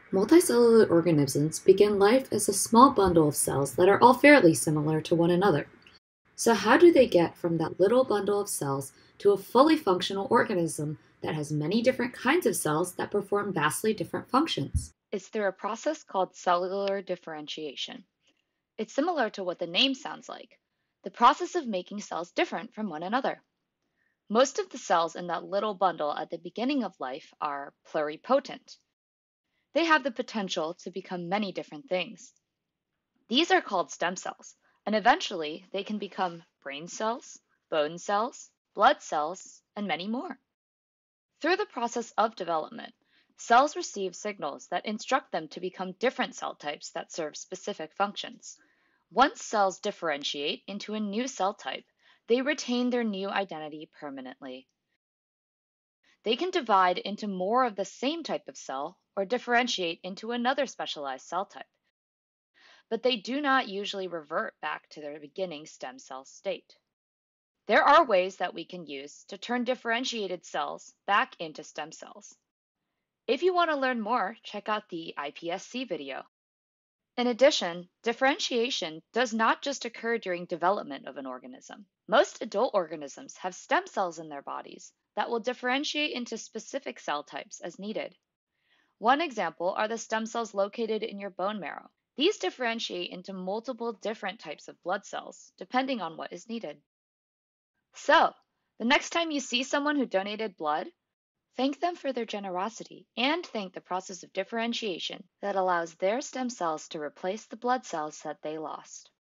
Multicellular organisms begin life as a small bundle of cells that are all fairly similar to one another. So, how do they get from that little bundle of cells to a fully functional organism that has many different kinds of cells that perform vastly different functions? Is through a process called cellular differentiation. It's similar to what the name sounds like, the process of making cells different from one another. Most of the cells in that little bundle at the beginning of life are pluripotent. They have the potential to become many different things. These are called stem cells, and eventually they can become brain cells, bone cells, blood cells, and many more. Through the process of development, cells receive signals that instruct them to become different cell types that serve specific functions. Once cells differentiate into a new cell type, they retain their new identity permanently. They can divide into more of the same type of cell or differentiate into another specialized cell type, but they do not usually revert back to their beginning stem cell state. There are ways that we can use to turn differentiated cells back into stem cells. If you want to learn more, check out the iPSC video. In addition, differentiation does not just occur during development of an organism. Most adult organisms have stem cells in their bodies that will differentiate into specific cell types as needed. One example are the stem cells located in your bone marrow. These differentiate into multiple different types of blood cells, depending on what is needed. So, the next time you see someone who donated blood, thank them for their generosity and thank the process of differentiation that allows their stem cells to replace the blood cells that they lost.